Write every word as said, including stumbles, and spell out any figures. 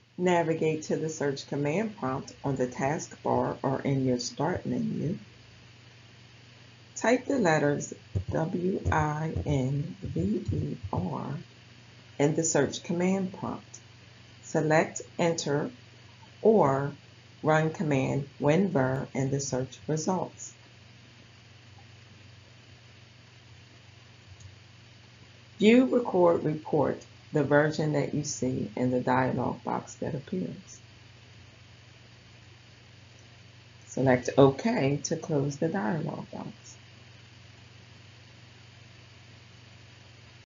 Navigate to the search command prompt on the taskbar or in your start menu. Type the letters W I N V E R in the search command prompt. Select Enter or run command WinVer in the search results. View, Record, Report the version that you see in the dialog box that appears. Select OK to close the dialog box.